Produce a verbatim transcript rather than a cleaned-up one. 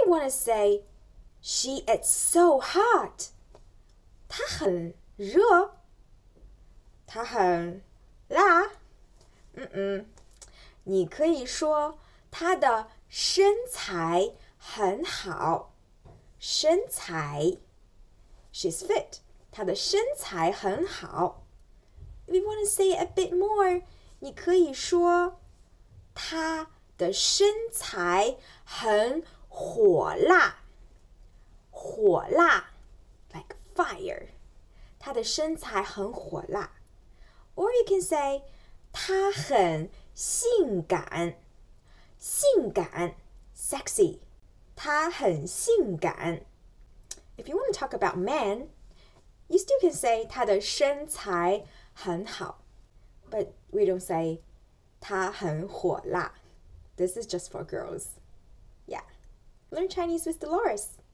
may want to say, she is so hot. 她很热。她很辣。嗯嗯，你可以说她的身材很好。身材 ，she's fit. 她的身材很好。If you want to say it a bit more, 你可以说她的身材很火辣。火辣 like fire. 她的身材很火辣。Or you can say 她很性感。性感 sexy. 她很性感。If you want to talk about men, you still can say 她的身材很好。But we don't say 她很火辣。This is just for girls. Yeah. Learn Chinese with Dolores.